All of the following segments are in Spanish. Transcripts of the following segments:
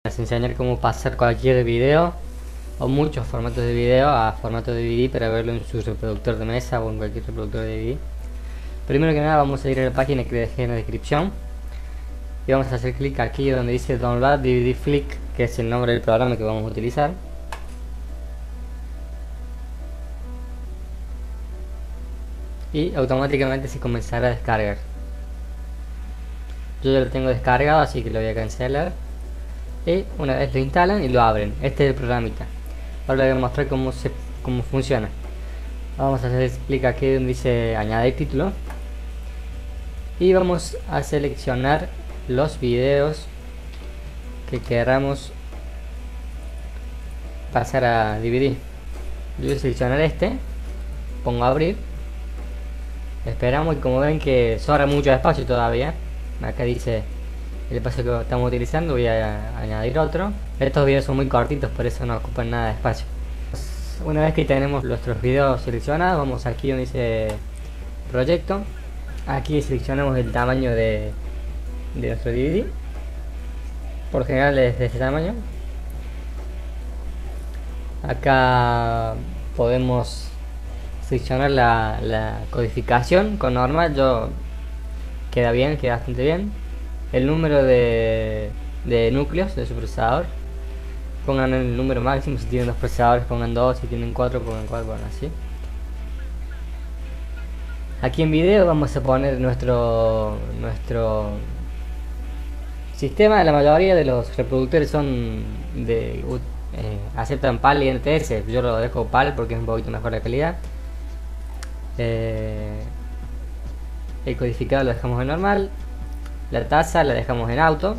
Les enseñar cómo pasar cualquier video o muchos formatos de video a formato de DVD para verlo en su reproductor de mesa o en cualquier reproductor de DVD. Primero que nada vamos a ir a la página que dejé en la descripción y vamos a hacer clic aquí donde dice Download DVD Flick, que es el nombre del programa que vamos a utilizar. Y automáticamente se comenzará a descargar. Yo ya lo tengo descargado, así que lo voy a cancelar. Y una vez lo instalan y lo abren, este es el programita. Ahora les voy a mostrar cómo funciona. Vamos a hacer clic aquí donde dice añadir título y vamos a seleccionar los videos que queramos pasar a DVD. Yo voy a seleccionar este, pongo abrir, esperamos y como ven que sobra mucho espacio todavía. Acá dice el espacio que estamos utilizando, voy a añadir otro. Estos videos son muy cortitos, por eso no ocupan nada de espacio. Una vez que tenemos nuestros videos seleccionados, vamos aquí donde dice proyecto. Aquí seleccionamos el tamaño de nuestro DVD. Por general es de este tamaño. Acá podemos seleccionar la codificación con normal. Queda bien, queda bastante bien. El número de núcleos de su procesador, pongan el número máximo. Si tienen 2 procesadores pongan 2, si tienen 4 pongan 4, bueno, así. Aquí en video vamos a poner nuestro sistema. La mayoría de los reproductores son aceptan PAL y NTS. Yo lo dejo PAL porque es un poquito mejor la calidad. El codificado lo dejamos en normal. La tasa la dejamos en auto.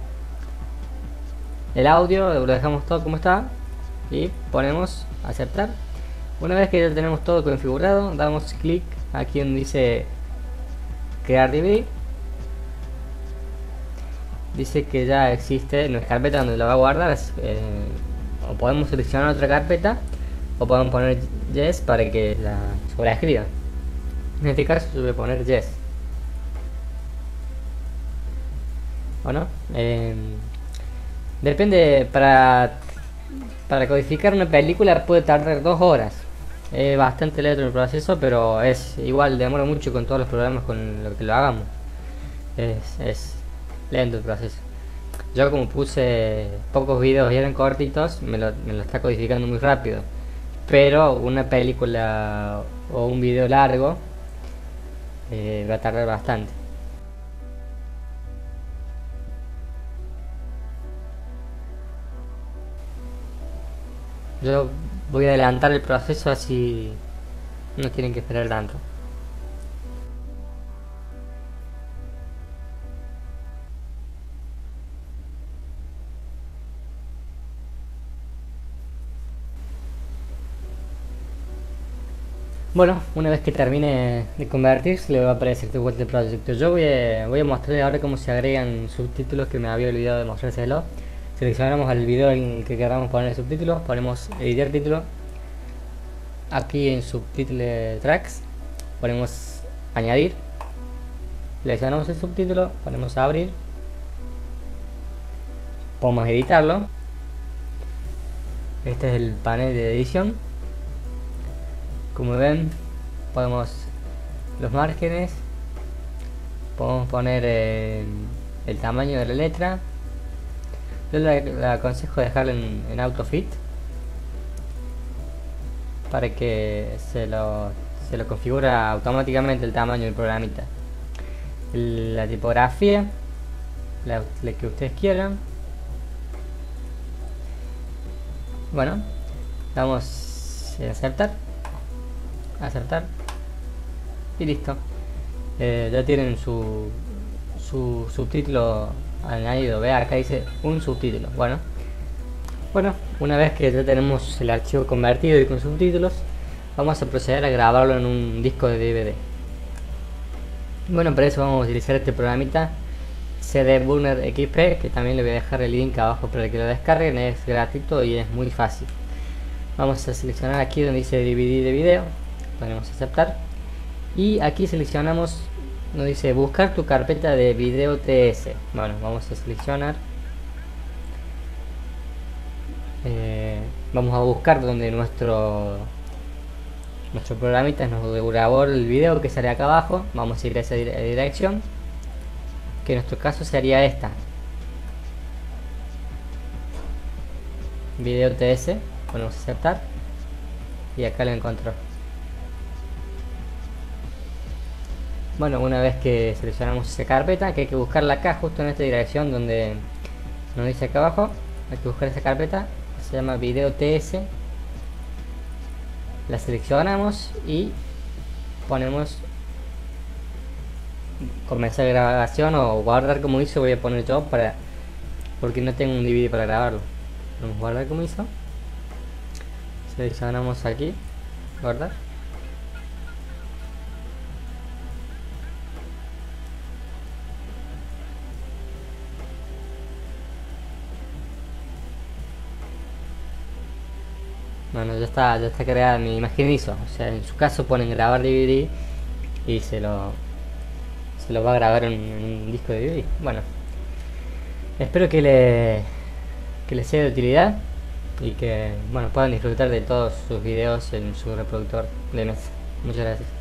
El audio lo dejamos todo como está y ponemos aceptar. Una vez que ya tenemos todo configurado, damos clic aquí donde dice crear DVD. Dice que ya existe nuestra carpeta donde lo va a guardar. O podemos seleccionar otra carpeta o podemos poner yes para que la sobreescriba. En este caso yo voy a poner yes. Bueno, depende, para codificar una película puede tardar 2 horas. Es bastante lento el proceso, pero es igual, demora mucho con todos los programas con lo que lo hagamos. Es lento el proceso. Yo como puse pocos videos y eran cortitos, me lo está codificando muy rápido. Pero una película o un video largo va a tardar bastante. Yo voy a adelantar el proceso así no tienen que esperar tanto. Bueno, una vez que termine de convertirse le va a aparecer de vuelta el proyecto. Yo voy a mostrarles ahora cómo se agregan subtítulos, que me había olvidado de mostrárselo. Seleccionamos el video en el que queramos poner subtítulos, ponemos editar título. Aquí en subtitle tracks ponemos añadir, seleccionamos el subtítulo, ponemos abrir, podemos editarlo. Este es el panel de edición. Como ven, podemos los márgenes, podemos poner el tamaño de la letra. Yo le aconsejo dejarlo en AutoFit para que se lo configura automáticamente el tamaño del programita. La tipografía, la que ustedes quieran. Bueno, damos a aceptar y listo. Ya tienen su subtítulo añadido. Vea, acá dice un subtítulo. Bueno, una vez que ya tenemos el archivo convertido y con subtítulos, vamos a proceder a grabarlo en un disco de DVD. Bueno, para eso vamos a utilizar este programita CD Burner XP, que también le voy a dejar el link abajo para que lo descarguen. Es gratuito y es muy fácil. Vamos a seleccionar aquí donde dice DVD de video, ponemos aceptar y aquí seleccionamos nos dice buscar tu carpeta de video TS. Bueno, vamos a seleccionar Vamos a buscar donde nuestro programita nos grabó el video, que sale acá abajo. Vamos a ir a esa dirección, que en nuestro caso sería esta, video TS. Ponemos aceptar y acá lo encontró. Bueno, una vez que seleccionamos esa carpeta, que hay que buscarla acá, justo en esta dirección donde nos dice acá abajo, hay que buscar esa carpeta, se llama video TS. La seleccionamos y ponemos comenzar grabación o guardar como hizo. Voy a poner yo porque no tengo un DVD para grabarlo. Vamos a guardar como hizo. Seleccionamos aquí, guardar. Bueno, ya está creada mi imagen ISO. O sea, en su caso ponen grabar DVD y se lo va a grabar en un disco de DVD. Bueno, espero que les sea de utilidad y que, bueno, puedan disfrutar de todos sus videos en su reproductor de mesa. Muchas gracias.